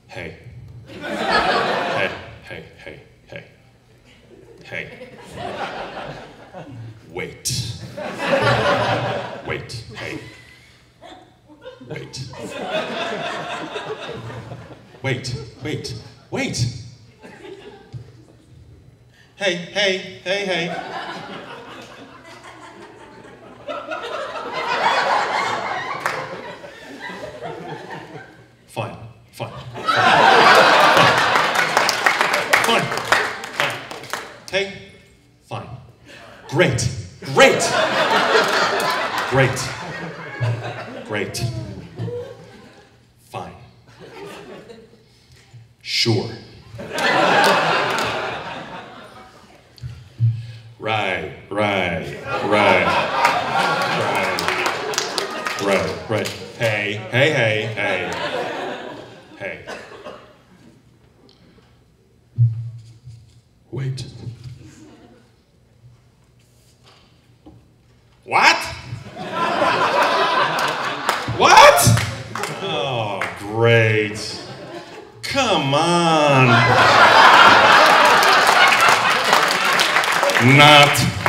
Hey. Hey, hey, hey, hey. Hey. Wait. Wait, hey. Wait. Wait, wait, wait. Hey, hey, hey, hey. Fine, fine, fine. Fine, fine. Hey, fine. Great, great. Great, great. Fine. Sure. Right, right, right, right, right, right. Hey, hey, hey, hey, hey. Wait. What? What? Oh, great. Come on. Not